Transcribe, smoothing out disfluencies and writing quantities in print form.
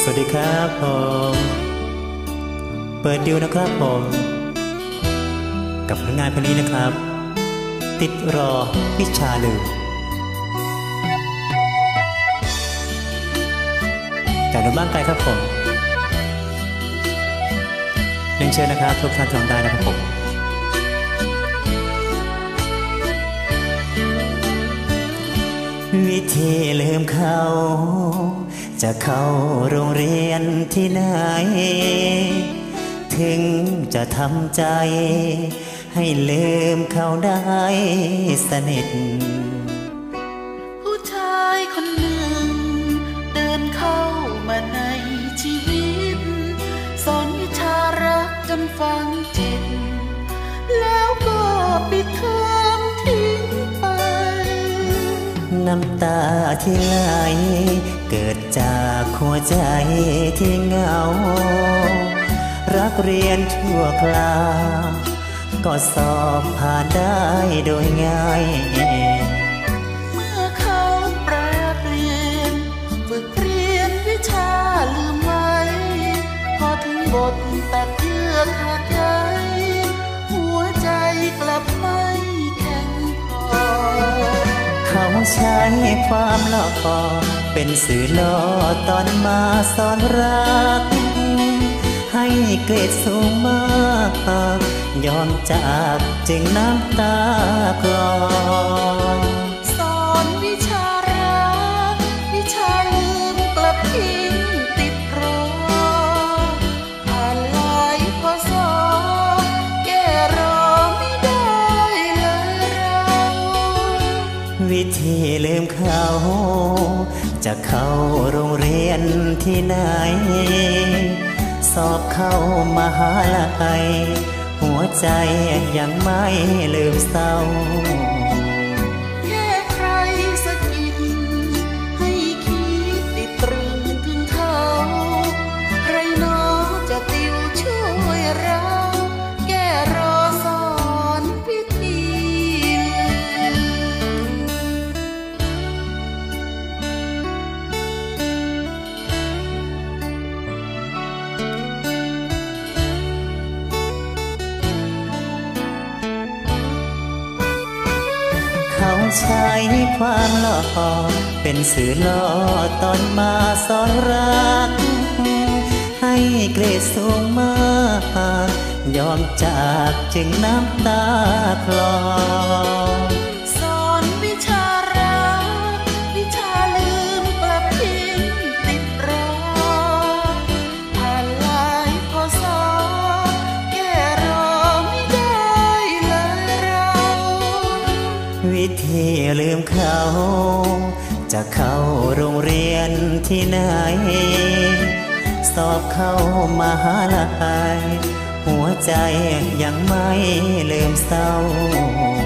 สวัสดีครับผมเปิดดิวนะครับผมกับผลงานเพลงนี้นะครับติดรอวิชาลืมจากหนุ่มบ้านไกลครับผมเรียนเชิญนะครับทุกท่านฟังได้นะครับผมวิธีลืมเขาจะเข้าโรงเรียนที่ไหนถึงจะทำใจให้ลืมเขาได้สนิทผู้ชายคนหนึ่งเดินเข้ามาในชีวิตสอนวิชารักจนฝังจิตแล้วก็ปิดเทอมทิ้งไปน้ำตาที่ไหลเกิดจากหัวใจที่เหงารักเรียนชั่วคราวก็สอบผ่านได้โดยง่ายเมื่อเขาแปรเปลี่ยนฝึกเรียนวิชาลืมไว้พอถึงบทตัดเยื่อขาดใจหัวใจกลับไม่แข็งพอเขาใช้ความหลอกเป็นสื่อล่อตอนมาสอนรักให้เกรดสูงมากยอมจากจึงน้ำตาคลอสอนวิชารักวิชาลืมกลับทิ้งติดรอผ่านหลายพศแก้รอไม่ได้เลยเราวิธีลืมเขาจะเข้าโรงเรียนที่ไหนสอบเข้ามหาลัยหัวใจยังไม่ลืมเศร้าแค่ใครสะกิดให้คิดติดตรึงถึงเขาใครหนอจะติวช่วยเราแก้รอสอนวิธีเขาใช้ความหล่อเป็นสื่อล่อตอนมาสอนรักให้เกรดสูงมากยอมจากจึงน้ำตาคลอสอนวิชารักวิชาลืมกลับทิ้งติดรอผ่านหลายพศแก้รอไม่ได้เลยเราวิธีลืมเขาจะเข้าโรงเรียนที่ไหนสอบเข้ามหาลัยหัวใจยังไม่ลืมเศร้า